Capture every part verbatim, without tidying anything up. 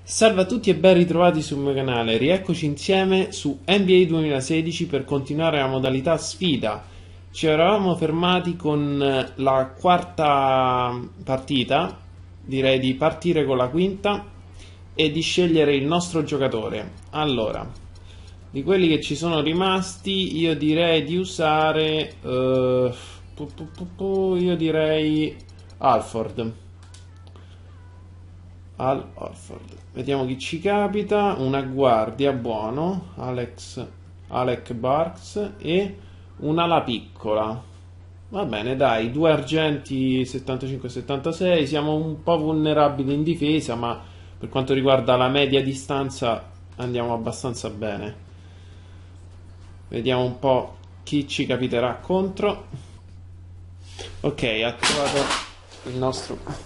Salve a tutti e ben ritrovati sul mio canale, rieccoci insieme su N B A duemilasedici per continuare la modalità sfida. Ci eravamo fermati con la quarta partita, direi di partire con la quinta e di scegliere il nostro giocatore. Allora, di quelli che ci sono rimasti io direi di usare, uh, pu, pu, pu, pu, io direi Alford. Al Orford. Vediamo chi ci capita. Una guardia, buono. Alex, Alec Barks e un'ala piccola. Va bene, dai, due argenti settantacinque settantasei. Siamo un po' vulnerabili in difesa, ma per quanto riguarda la media distanza andiamo abbastanza bene. Vediamo un po' chi ci capiterà contro. Ok, ha trovato il nostro...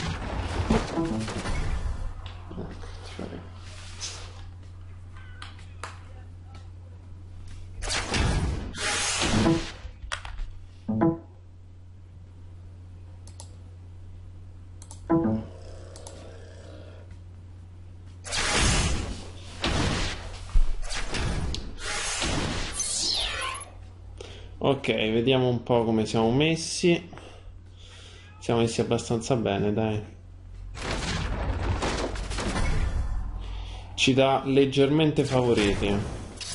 Ok, vediamo un po' come siamo messi. Siamo messi abbastanza bene, dai. Ci dà leggermente favoriti.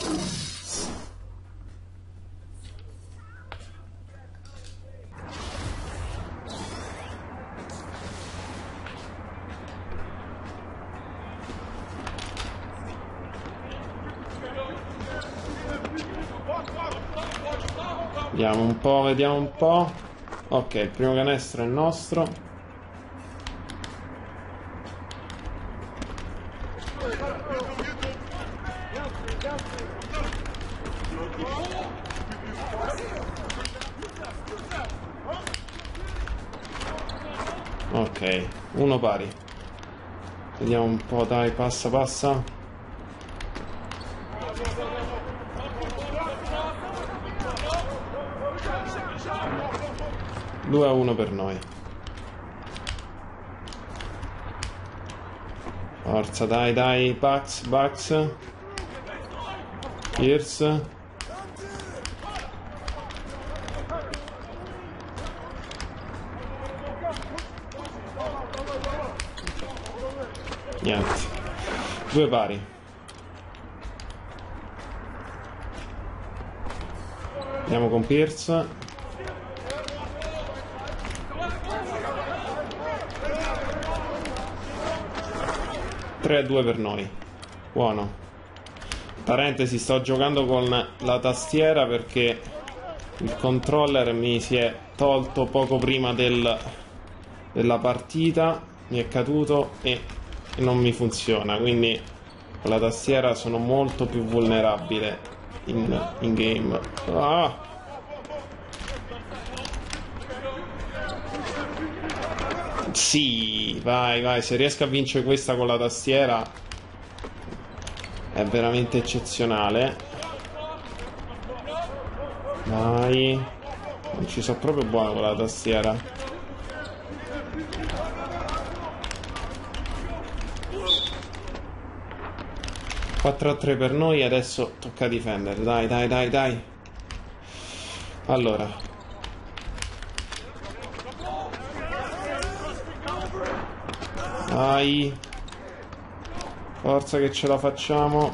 Vediamo un po', vediamo un po'. Ok, il primo canestro è nostro. Ok, uno pari. Vediamo un po', dai, passa, passa. due a uno per noi. Forza, dai, dai, Bucks, Bucks. Pierce. Niente. Due pari. Andiamo con Pierce. tre a due per noi. Buono. Parentesi, sto giocando con la tastiera perché il controller mi si è tolto poco prima del, della partita, mi è caduto e non mi funziona, quindi con la tastiera sono molto più vulnerabile in, in game. Ah! Sì, vai, vai, se riesco a vincere questa con la tastiera è veramente eccezionale. Vai. Non ci so proprio buono con la tastiera. quattro a tre per noi, adesso tocca difendere. Dai, dai, dai, dai. Allora. Vai. Forza che ce la facciamo.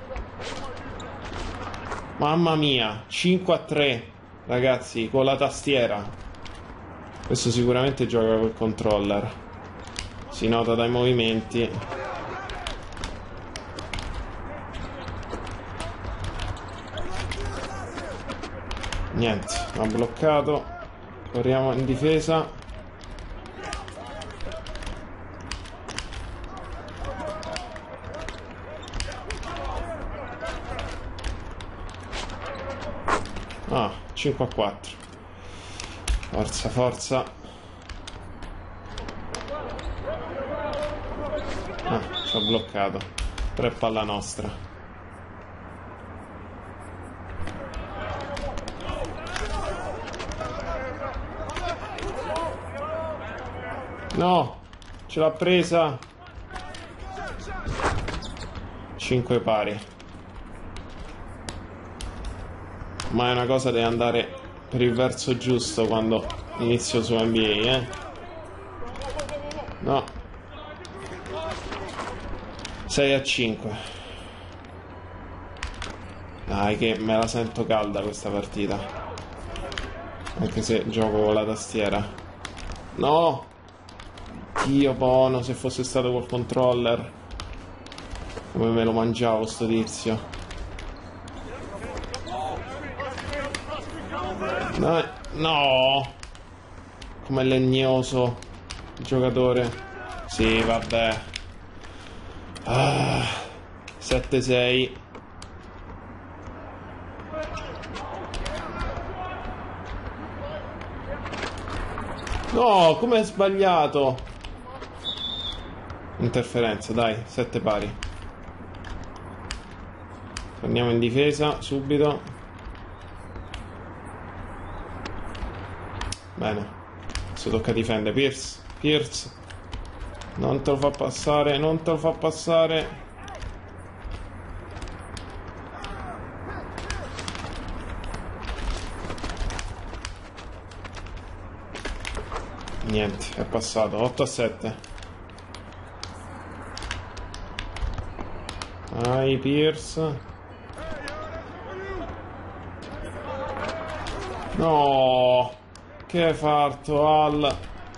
Mamma mia, cinque a tre, ragazzi, con la tastiera. Questo sicuramente gioca col controller. Si nota dai movimenti. Niente, ha bloccato. Corriamo in difesa. Ah, cinque a quattro. Forza, forza. Ah, ci ha bloccato. Tre palla nostra. No, ce l'ha presa. cinque pari. Ma è una cosa deve andare per il verso giusto quando inizio su N B A, eh? No. sei a cinque. Dai che me la sento calda questa partita. Anche se gioco con la tastiera. No! Dio buono, se fosse stato col controller. Come me lo mangiavo sto tizio. No! No! Come legnoso il giocatore. Sì, vabbè. Ah, sette sei. No, come è sbagliato. Interferenza, dai, sette pari. Torniamo in difesa subito. Bene. Adesso tocca difendere. Pierce, Pierce. Non te lo fa passare, non te lo fa passare. Niente, è passato. otto a sette. Vai Pierce. No, che hai fatto Al?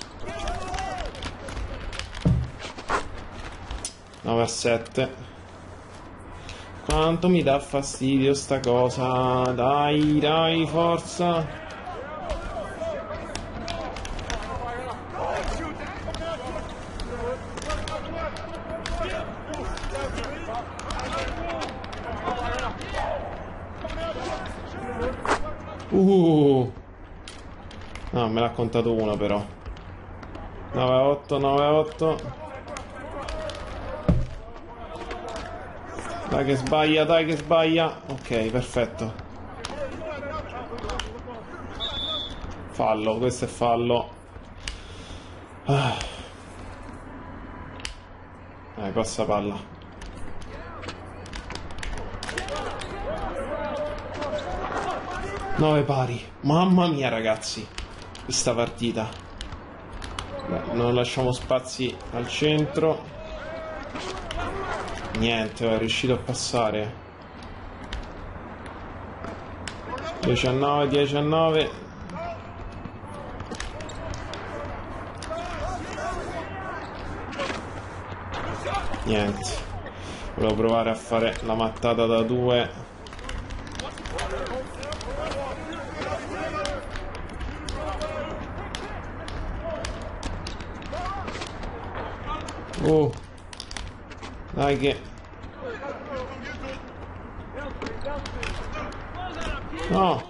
nove a sette. Quanto mi dà fastidio sta cosa. Dai, dai, forza. Uh. No, me l'ha contato uno però. nove a otto, nove a otto. Dai che sbaglia, dai che sbaglia. Ok, perfetto. Fallo, questo è fallo. Ah. Eh, passa palla. nove pari. Mamma mia ragazzi. Questa partita. Beh, non lasciamo spazi al centro. Niente, è riuscito a passare. dieci a nove, dieci a nove. Niente. Volevo provare a fare la mattata da due. Oh. Dai che... No.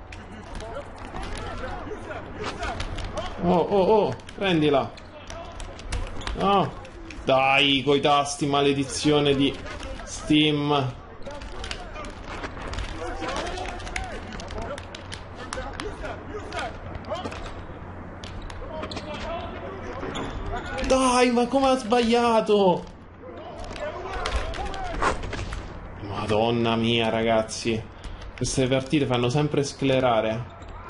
Oh, oh, oh, prendila. No. Dai, coi tasti, maledizione di Steam. Dai, ma come ha sbagliato? Madonna mia, ragazzi. Queste partite fanno sempre sclerare.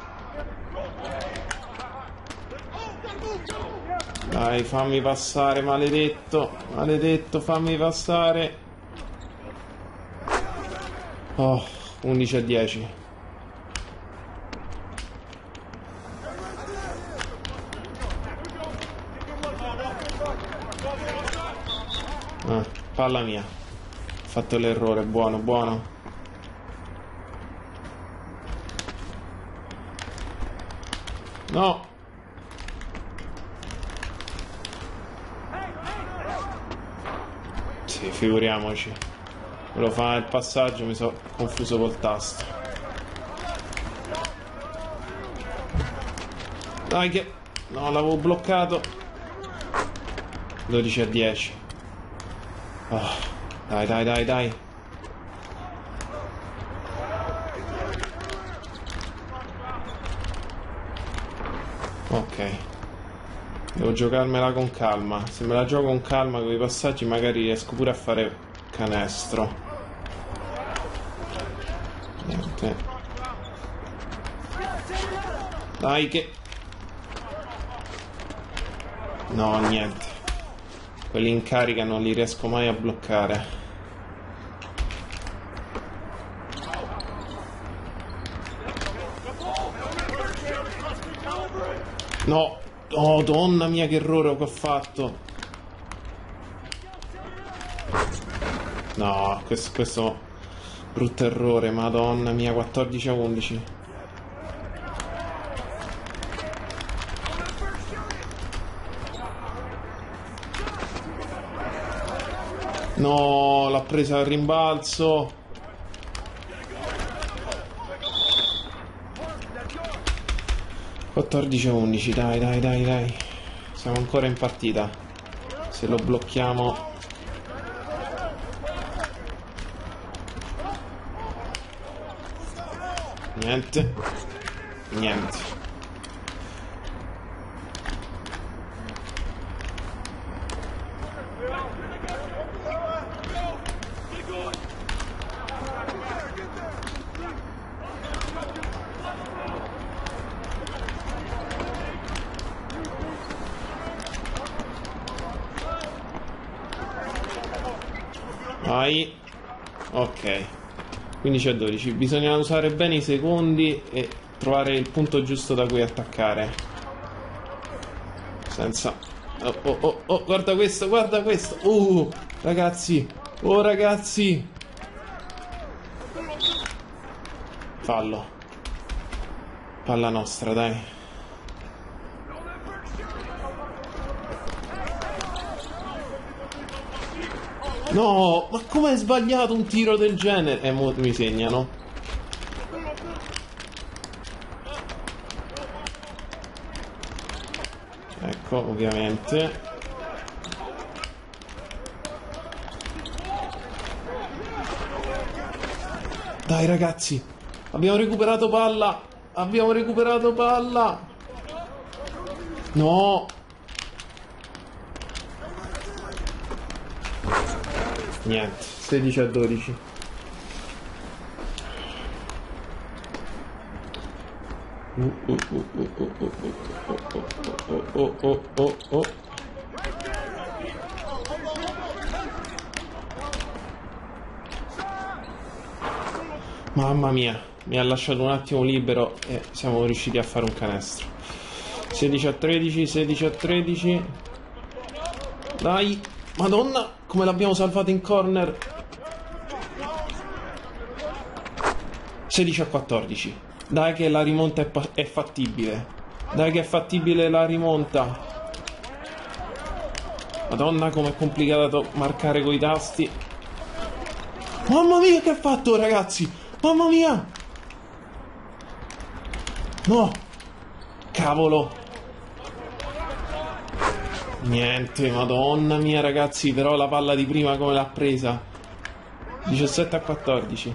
Dai, fammi passare, maledetto. Maledetto, fammi passare. Oh, undici a dieci. Ah, palla mia. Ho fatto l'errore, buono, buono. No. Sì, figuriamoci. Volevo fare il passaggio, mi sono confuso col tasto. Dai che... No, l'avevo bloccato. dodici a dieci. Oh, dai, dai, dai, dai. Ok. Devo giocarmela con calma. Se me la gioco con calma con i passaggi magari riesco pure a fare canestro. Niente. Dai che... No, niente. Quelli in carica non li riesco mai a bloccare. No. Oh, donna mia, che errore che ho fatto. No, questo, questo brutto errore, madonna mia, quattordici a undici. No, l'ha presa al rimbalzo. quattordici a undici, dai, dai, dai, dai. Siamo ancora in partita. Se lo blocchiamo... Niente. Niente. Vai. Ok. quindici a dodici. Bisogna usare bene i secondi e trovare il punto giusto da cui attaccare. Senza... Oh, oh, oh, oh, guarda questo, guarda questo. Uh, ragazzi. Oh, ragazzi. Fallo. Palla nostra, dai. No, ma come hai sbagliato un tiro del genere? E eh, mo mi segnano. Ecco, ovviamente. Dai ragazzi, abbiamo recuperato palla. Abbiamo recuperato palla. No. Niente, sedici a dodici. Uh, uh, uh, uh, uh, uh, uh, uh, uh, uh, uh. Mamma mia, mi ha lasciato un attimo libero e siamo riusciti a fare un canestro. sedici a tredici, sedici a tredici. Dai, madonna, come l'abbiamo salvato in corner. sedici a quattordici. Dai che la rimonta è, è fattibile. Dai che è fattibile la rimonta. Madonna, com'è complicato marcare coi tasti. Mamma mia, che ha fatto, ragazzi? Mamma mia. No. Cavolo. Niente, madonna mia, ragazzi. Però la palla di prima come l'ha presa. diciassette a quattordici.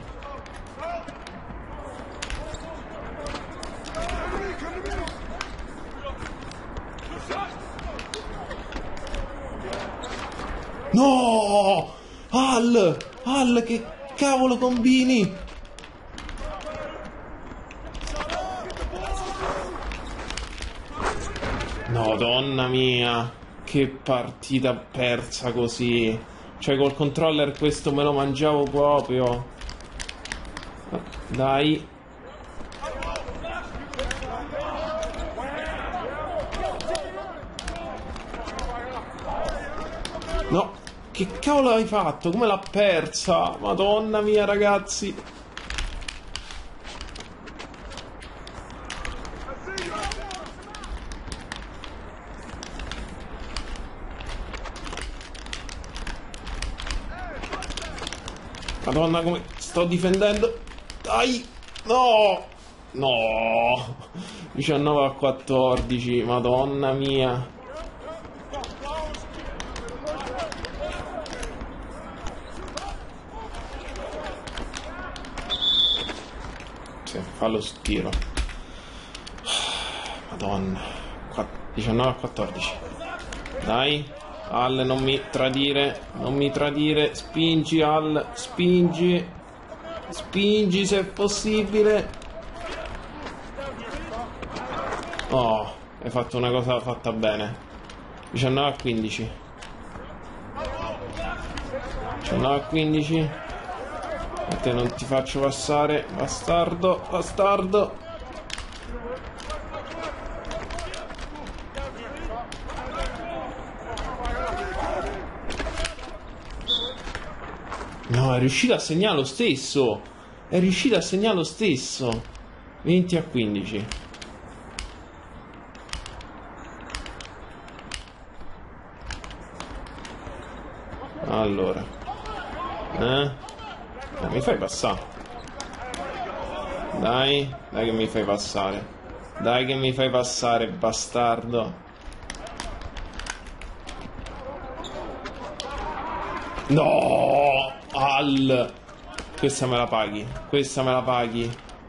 No! Al! Al, che cavolo combini? No, donna mia, che partita persa così. Cioè, col controller questo me lo mangiavo proprio. Dai. No. Che cavolo hai fatto? Come l'ha persa? Madonna mia, ragazzi. Madonna, come sto difendendo. Dai. No. No. diciannove a quattordici. Madonna mia. Fallo su tiro. Madonna. diciannove a quattordici. Dai, Al, non mi tradire, non mi tradire, spingi Al, spingi, spingi se è possibile. Oh, hai fatto una cosa fatta bene. diciannove a quindici. diciannove a quindici. A te non ti faccio passare, bastardo, bastardo. No, è riuscito a segnare lo stesso. È riuscito a segnare lo stesso. venti a quindici. Allora. Eh? Eh, mi fai passare. Dai, dai che mi fai passare. Dai che mi fai passare, bastardo. No! Al! Questa me la paghi. Questa me la paghi.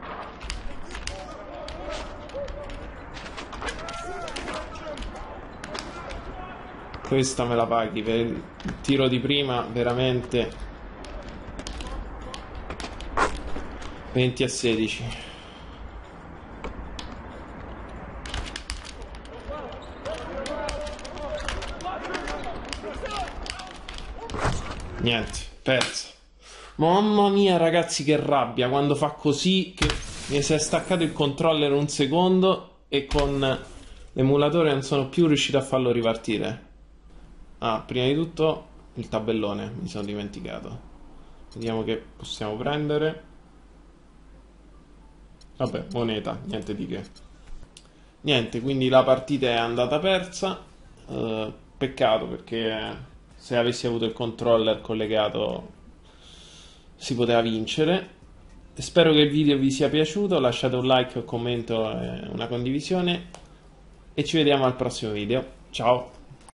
Questa me la paghi per il tiro di prima, veramente. venti a sedici. Niente, persa. Mamma mia ragazzi, che rabbia quando fa così, che mi si è staccato il controller un secondo e con l'emulatore non sono più riuscito a farlo ripartire. Ah, prima di tutto il tabellone, mi sono dimenticato. Vediamo che possiamo prendere. Vabbè, moneta, niente di che. Niente, quindi la partita è andata persa. Uh, peccato perché se avessi avuto il controller collegato si poteva vincere. Spero che il video vi sia piaciuto. Lasciate un like, un commento e una condivisione. E ci vediamo al prossimo video. Ciao!